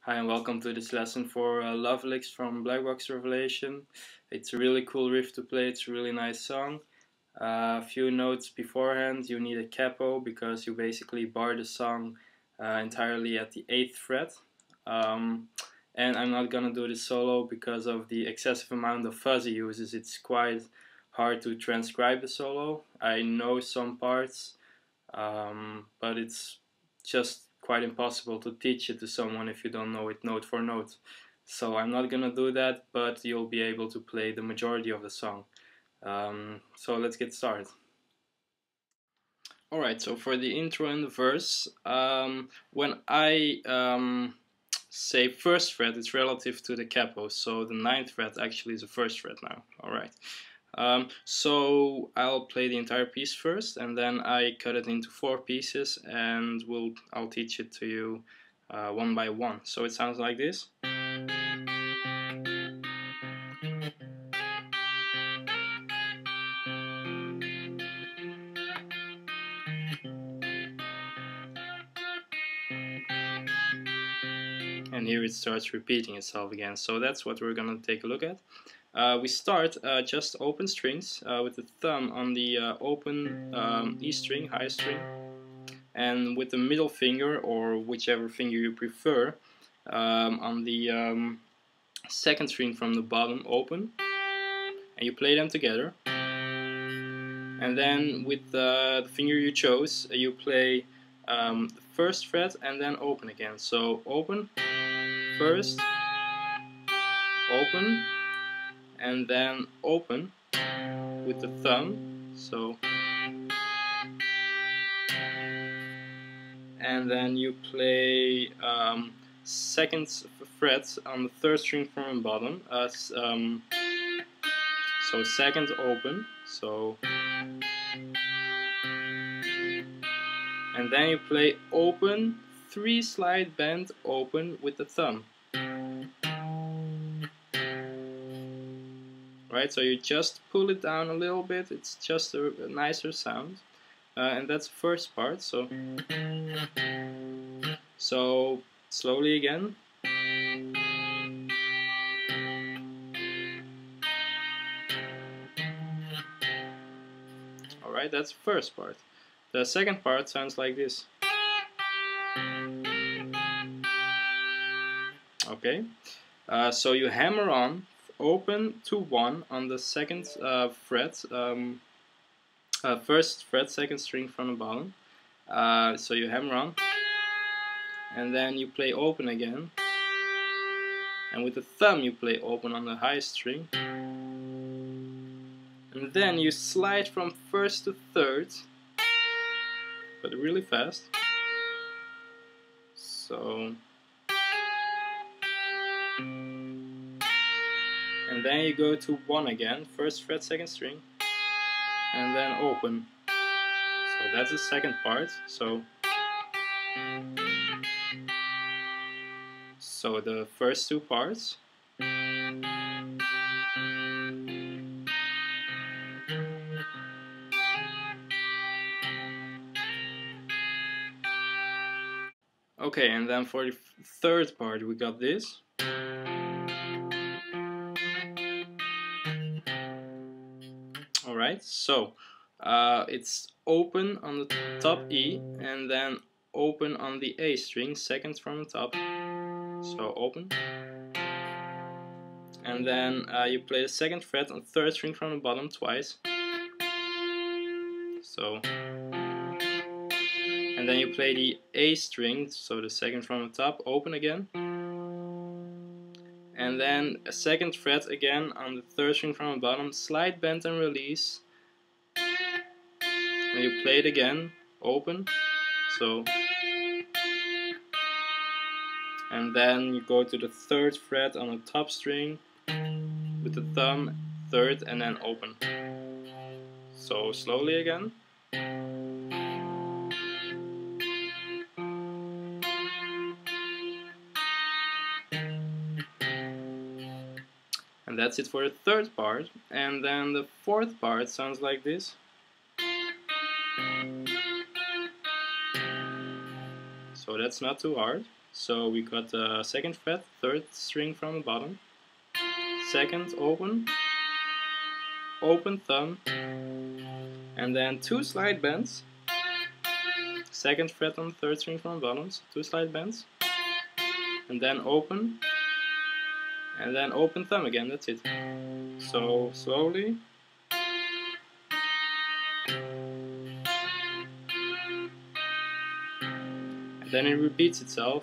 Hi and welcome to this lesson for Love Licks from Black Box Revelation. It's a really cool riff to play, it's a really nice song. A few notes beforehand, you need a capo because you basically bar the song entirely at the 8th fret. And I'm not gonna do this solo because of the excessive amount of fuzz he uses. It's quite hard to transcribe the solo. I know some parts, but it's just quite impossible to teach it to someone if you don't know it note for note. So I'm not gonna do that, but you'll be able to play the majority of the song. So let's get started. Alright, so for the intro and the verse, when I say first fret, it's relative to the capo, so the 9th fret actually is the first fret now. Alright. So I'll play the entire piece first, and then I cut it into 4 pieces, and I'll teach it to you one by one. So it sounds like this. And here it starts repeating itself again. So that's what we're gonna take a look at. We start just open strings with the thumb on the open E string, high string, and with the middle finger, or whichever finger you prefer, on the 2nd string from the bottom, open, and you play them together. And then with the finger you chose, you play the 1st fret and then open again. So open, 1st, open, and then open with the thumb. So, and then you play 2nd fret on the 3rd string from the bottom. So 2nd, open. So, and then you play open, 3 slide bend, open with the thumb. Right, so you just pull it down a little bit, it's just a nicer sound. And that's the first part, so slowly again. Alright, that's the first part. The second part sounds like this. Okay, so you hammer on, open to 1 on the 2nd fret, 1st fret, 2nd string from the bottom. So you hammer on, and then you play open again, and with the thumb you play open on the high string, and then you slide from 1st to 3rd, but really fast. So, and then you go to 1 again, 1st fret, 2nd string, and then open. So that's the second part. So the first 2 parts. Okay, and then for the 3rd part we got this. Alright, so it's open on the top E, and then open on the A string, 2nd from the top. So open. And then you play the 2nd fret on 3rd string from the bottom twice. So, and then you play the A string, so the 2nd from the top, open again. And then a 2nd fret again on the 3rd string from the bottom, slide bend and release. And you play it again, open. So, and then you go to the 3rd fret on the top string with the thumb, 3rd, and then open. So slowly again. And that's it for the 3rd part. And then the 4th part sounds like this. So that's not too hard. So we got the second fret, third string from the bottom, second open, open thumb, and then 2 slide bends, second fret on the third string from the bottom, so 2 slide bends, and then open, and then open thumb again, that's it. So slowly. And then it repeats itself.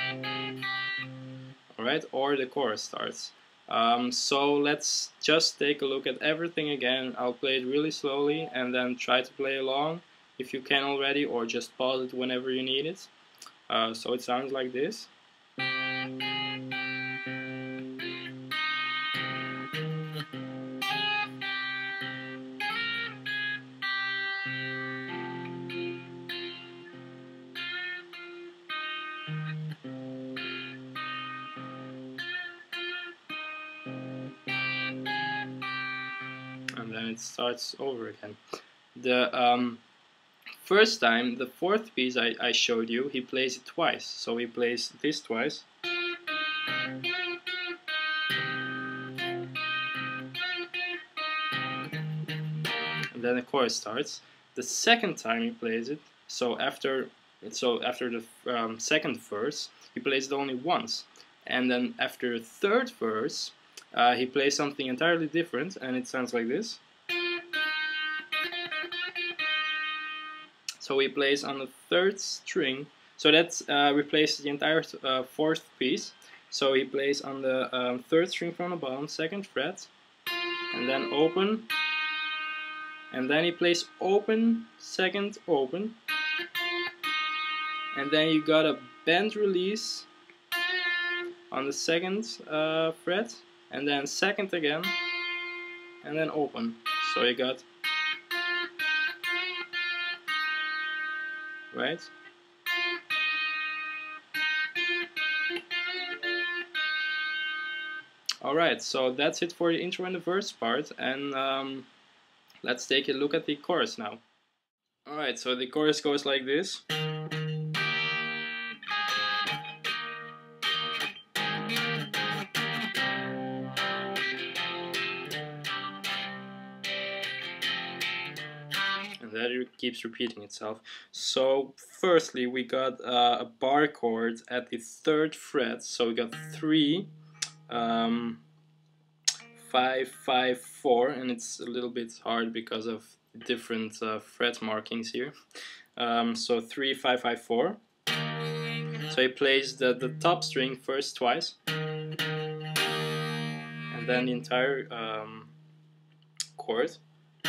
Alright, or the chorus starts. So let's just take a look at everything again. I'll play it really slowly and then try to play along if you can already, or just pause it whenever you need it. So it sounds like this. And then it starts over again. The first time, the fourth piece I showed you, he plays it twice. So he plays this twice. And then the chorus starts. The second time he plays it, so after the second verse, he plays it only once. And then after the third verse, he plays something entirely different, and it sounds like this. So he plays on the third string, so that replaces the entire fourth piece. So he plays on the third string from the bottom, second fret, and then open, and then he plays open, second open, and then you got a bend release on the second fret, and then second again, and then open. So you got, right? Alright, so that's it for the intro and the verse part, and let's take a look at the chorus now. Alright, so the chorus goes like this. And that it keeps repeating itself. So firstly we got a bar chord at the third fret, so we got 3, 5, 5, 4, and it's a little bit hard because of different fret markings here. So 3, 5, 5, 4. So he plays the top string first twice, and then the entire chord.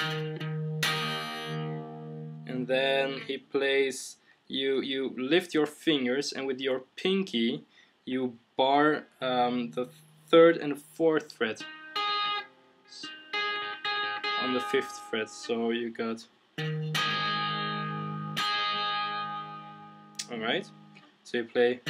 And then he plays, you lift your fingers, and with your pinky you bar the third and fourth fret on the fifth fret. So you got, alright, so you play,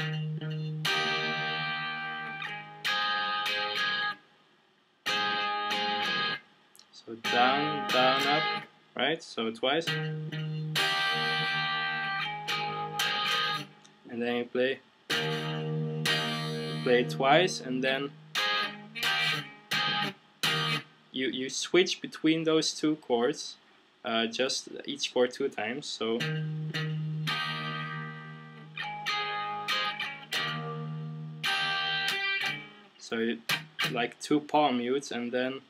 so down, down, up, right, so twice, and then you play twice, and then you switch between those two chords, just each chord 2 times. So like 2 palm mutes, and then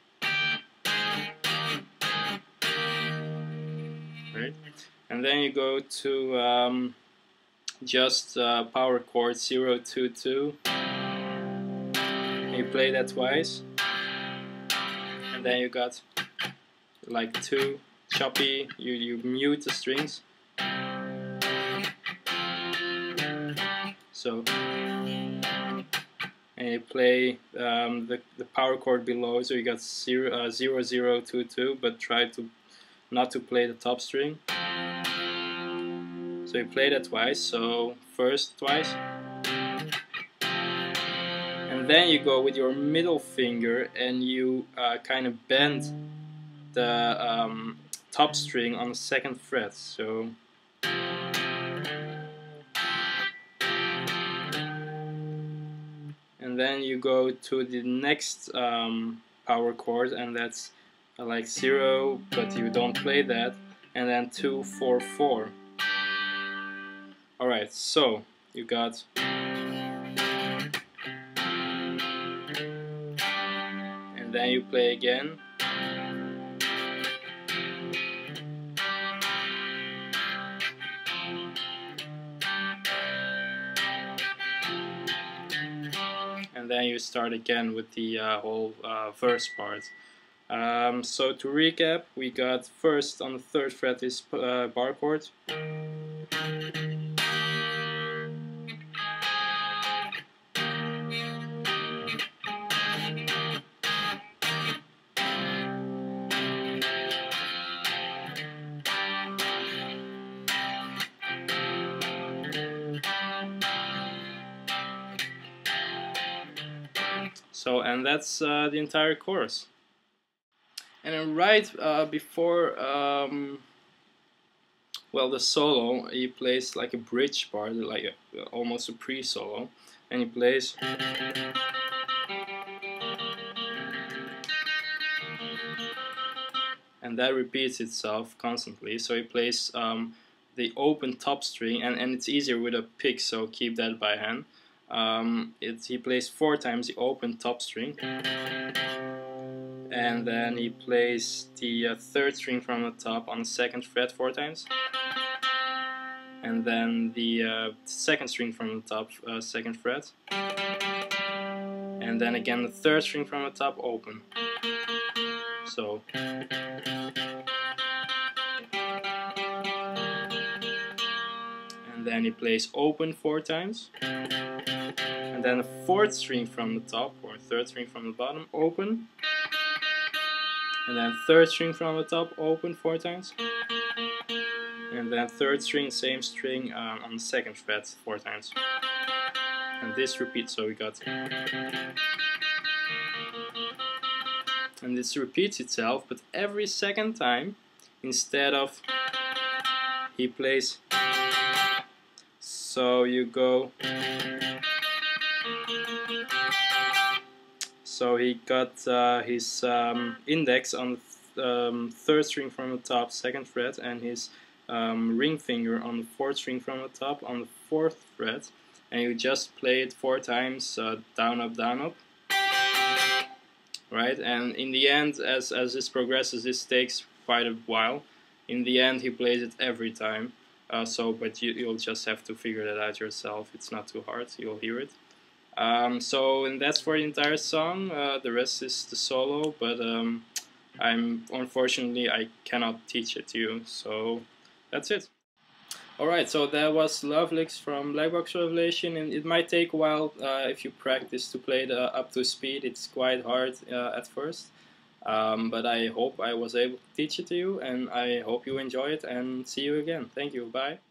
right, and then you go to just power chord 0, 2, 2. And you play that twice, and then you got like 2 choppy. You mute the strings. So, and you play the power chord below. So you got 0, 0, 0, 2, 2, but try to not to play the top string. So you play that twice, so first twice, and then you go with your middle finger and you kind of bend the top string on the second fret. So then you go to the next power chord, and that's like 0, but you don't play that, and then 2, 4, 4. Alright, so you got and then you play again. And then you start again with the whole verse part. So to recap, we got first on the 3rd fret is bar chord. So, and that's the entire chorus. And then right before, well, the solo, he plays like a bridge part, like almost a pre-solo, and he plays. And that repeats itself constantly, so he plays the open top string, and it's easier with a pick, so keep that by hand. He plays 4 times the open top string, and then he plays the 3rd string from the top on the 2nd fret 4 times, and then the 2nd string from the top 2nd fret, and then again the 3rd string from the top open. So and then he plays open 4 times, and then the 4th string from the top or 3rd string from the bottom open, and then 3rd string from the top open 4 times, and then 3rd string, same string on the 2nd fret 4 times, and this repeats. So we got, and this repeats itself, but every second time, instead of he plays, so you go, so he got his index on the 3rd string from the top 2nd fret, and his ring finger on the 4th string from the top on the 4th fret, and you just play it 4 times, down up, right? And in the end, as this progresses, this takes quite a while. In the end, he plays it every time. But you'll just have to figure that out yourself. It's not too hard. You'll hear it. And that's for the entire song. The rest is the solo, but unfortunately I cannot teach it to you. So that's it. Alright, so that was Love Licks from Black Box Revelation, and it might take a while if you practice to play it up to speed. It's quite hard at first. But I hope I was able to teach it to you, and I hope you enjoy it, and see you again. Thank you. Bye.